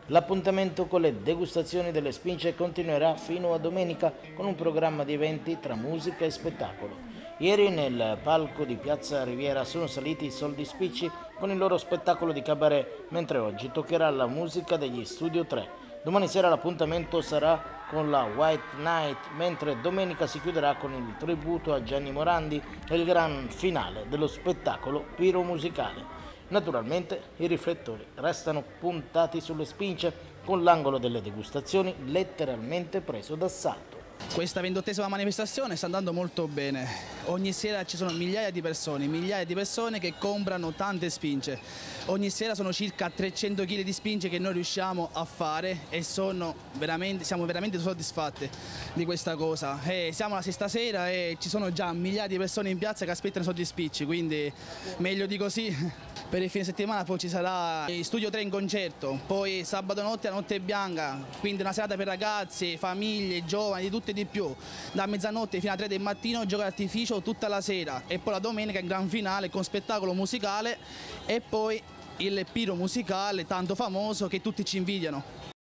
L'appuntamento con le degustazioni delle spince continuerà fino a domenica con un programma di eventi tra musica e spettacolo. Ieri nel palco di Piazza Riviera sono saliti i Soldi Spicci con il loro spettacolo di cabaret, mentre oggi toccherà la musica degli Studio 3. Domani sera l'appuntamento sarà con la White Night, mentre domenica si chiuderà con il tributo a Gianni Morandi e il gran finale dello spettacolo piromusicale. Naturalmente i riflettori restano puntati sulle spince con l'angolo delle degustazioni letteralmente preso d'assalto. Questa 28ª manifestazione sta andando molto bene. Ogni sera ci sono migliaia di persone che comprano tante spince. Ogni sera sono circa 300 kg di spince che noi riusciamo a fare e siamo veramente soddisfatti di questa cosa. Siamo la sesta sera e ci sono già migliaia di persone in piazza che aspettano i soldi spicci, quindi meglio di così. Per il fine settimana poi ci sarà il Studio 3 in concerto, poi sabato notte la Notte Bianca, quindi una serata per ragazzi, famiglie, giovani, di tutto e di più. Da mezzanotte fino alle 3 del mattino gioco d'artificio tutta la sera e poi la domenica il gran finale con spettacolo musicale e poi il piro musicale tanto famoso che tutti ci invidiano.